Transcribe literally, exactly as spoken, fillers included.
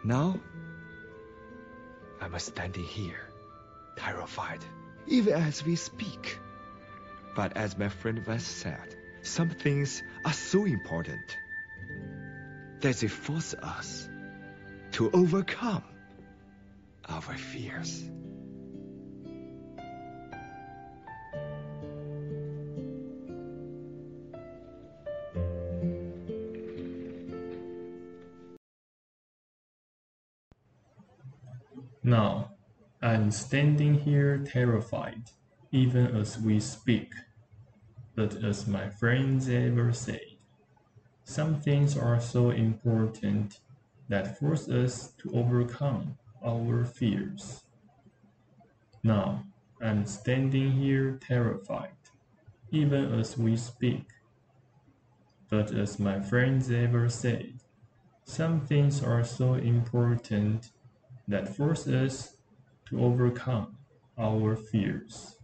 Now, I'm standing here, terrified, even as we speak. But as my friend once said, some things are so important that they force us to overcome our fears. Now, I'm standing here terrified, even as we speak. But as my friends ever said, some things are so important that force us to overcome our fears. Now, I'm standing here terrified, even as we speak. But as my friends ever said, some things are so important that force us to overcome our fears.